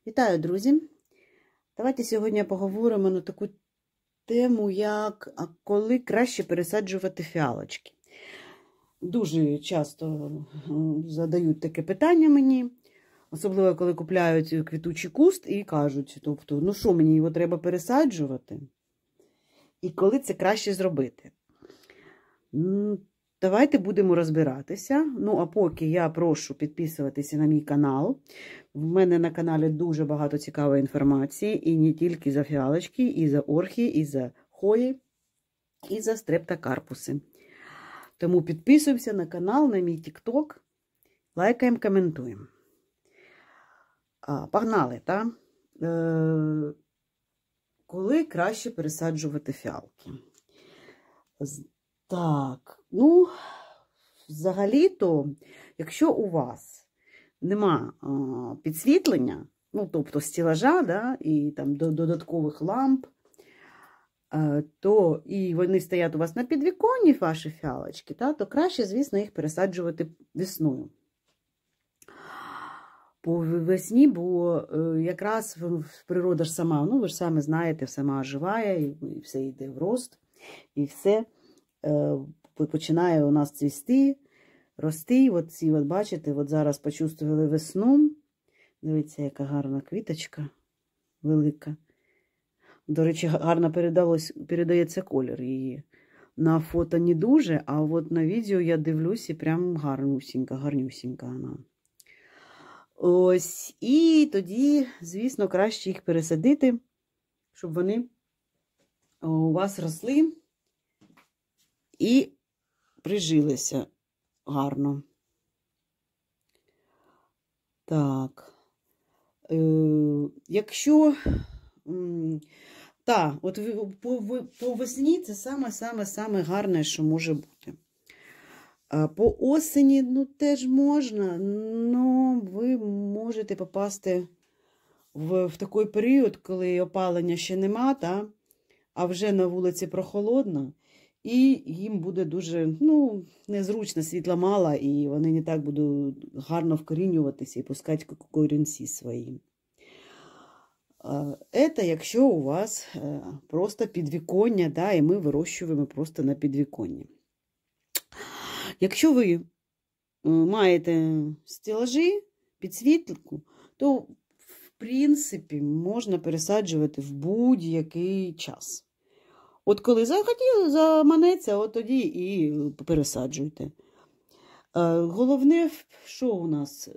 Вітаю, друзі! Давайте сьогодні поговоримо на таку тему, як коли краще пересаджувати фіалочки. Дуже часто задають таке питання мені, особливо коли купляють квітучий куст і кажуть, тобто, ну що, мені його треба пересаджувати? І коли це краще зробити? Давайте будемо розбиратися. Ну, а поки я прошу підписуватися на мій канал. В мене на каналі дуже багато цікавої інформації. І не тільки за фіалочки, і за орхи, і за хої, і за стрептокарпуси. Тому підписуємося на канал, на мій тікток. Лайкаємо, коментуємо. Погнали, так? Коли краще пересаджувати фіалки? Так, ну, взагалі-то, якщо у вас нема підсвітлення, ну, тобто стелажа, да, і там додаткових ламп, то і вони стоять у вас на підвіконні, ваші фіалочки, то краще, звісно, їх пересаджувати весною. По весні, бо якраз природа ж сама, ну, ви ж самі знаєте, сама оживає, і все йде в рост, і все починає у нас цвісти, рости. От ці, от бачите, от зараз почувствували весну. Дивіться, яка гарна квіточка, велика. До речі, гарно передається колір її. На фото не дуже, а от на відео я дивлюся, прям гарнюсінька, гарнюсінька вона. Ось, і тоді, звісно, краще їх пересадити, щоб вони у вас росли і прижилися гарно. Так. Якщо, так, от по весні це саме гарне, що може бути. По осені, ну, теж можна, але ви можете попасти в такий період, коли опалення ще нема, а вже на вулиці прохолодно, і їм буде дуже, ну, незручно, світла мало, і вони не так будуть гарно вкорінюватися і пускати корінці свої. Це якщо у вас просто підвіконня, і ми вирощуємо просто на підвіконні. Якщо ви маєте стелажі, підсвітку, то, в принципі, можна пересаджувати в будь-який час. От коли захотіли, заманеться, от тоді і пересаджуйте. Головне, що у нас?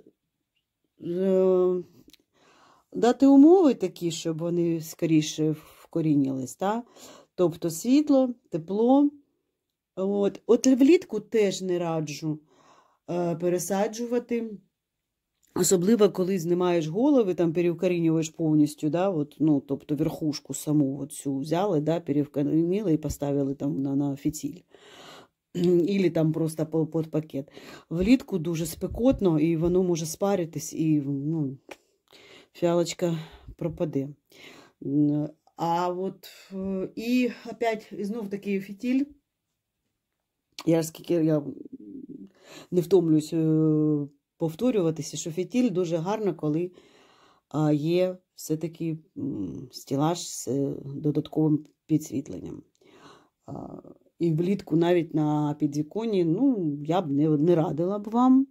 Дати умови такі, щоб вони скоріше вкорінились. Тобто світло, тепло. От влітку теж не раджу пересаджувати. Особливо, коли знімаєш голови, там перевкорінюєш повністю, тобто верхушку саму цю взяли, перевкорінили і поставили там на фітіль. Ілі там просто під пакет. Влітку дуже спекотно, і воно може спаритись, і фіалочка пропаде. А от, і опять, знов такий фітіль. Я не втомлююсь повторюватися, що фітіль дуже гарно, коли є все-таки стелаж з додатковим підсвітленням. І влітку навіть на підвіконні, я б не радила б вам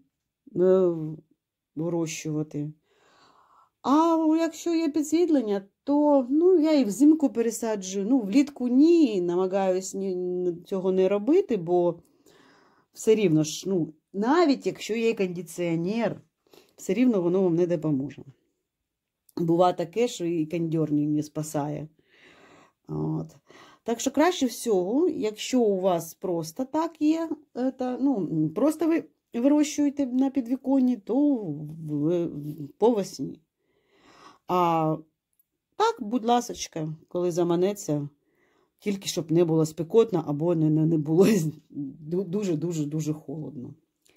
вирощувати. А якщо є підсвітлення, то я і взимку пересаджую. Влітку ні, намагаюсь цього не робити, бо все рівно ж, навіть якщо є кондиціонер, все рівно воно вам не допоможе. Буває таке, що і кондьор не спасає. От. Так що краще всього, якщо у вас просто так є, просто ви вирощуєте на підвіконні, то по весні. А так, будь ласочка, коли заманеться, тільки щоб не було спекотно або не було дуже-дуже-дуже холодно.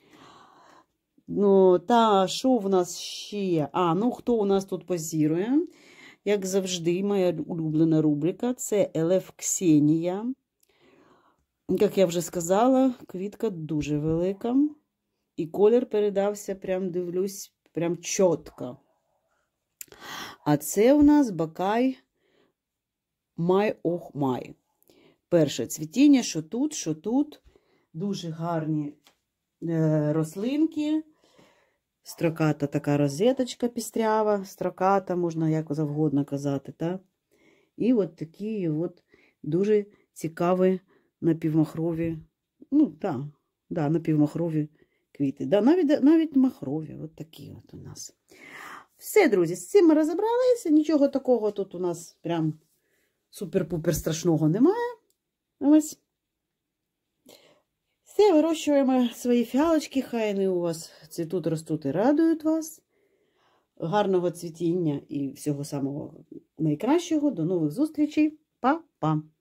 Та що в нас ще? Хто у нас тут позірує? Як завжди, моя улюблена рубрика – це Елеф Ксенія. Як я вже сказала, квітка дуже велика. І колір передався, прям дивлюсь, прям чітко. А це у нас бакай Май ох май. Перше цвітіння, що тут, що тут. Дуже гарні рослинки. Строката така розеточка пістрява, строката, можна як завгодно казати. Та? І от такі от дуже цікаві напівмахрові, ну, так, напівмахрові квіти. Да, навіть махрові, от такі от у нас. Все, друзі, з цим ми розібралися. Нічого такого тут у нас прям супер-пупер страшного немає. Ось. Все, вирощуємо свої фіалочки, хай вони у вас цвітуть, ростуть і радують вас. Гарного цвітіння і всього самого найкращого. До нових зустрічей. Па-па!